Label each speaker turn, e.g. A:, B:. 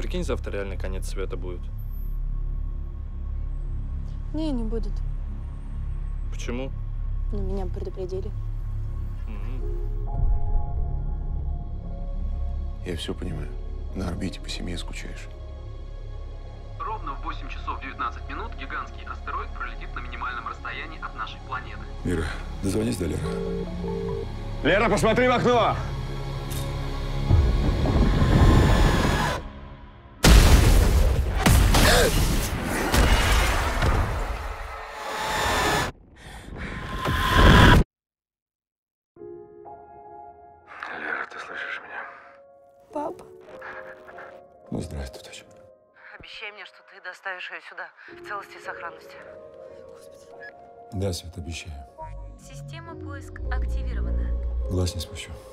A: Прикинь, завтра реально конец света будет.
B: Не будет.
A: Почему?
B: Но меня предупредили.
C: Я все понимаю. На орбите по семье скучаешь.
D: Ровно в 8 часов 19 минут гигантский астероид пролетит на минимальном расстоянии от нашей планеты.
C: Мира, дозвонись до Леры.
E: Лера, посмотри в окно!
C: Лера, ты слышишь меня?
B: Папа.
C: Ну, здравствуй, дочь.
F: Обещай мне, что ты доставишь ее сюда в целости и сохранности.
C: Да, Свет, обещаю.
G: Система поиск активирована.
C: Глаз не спущу.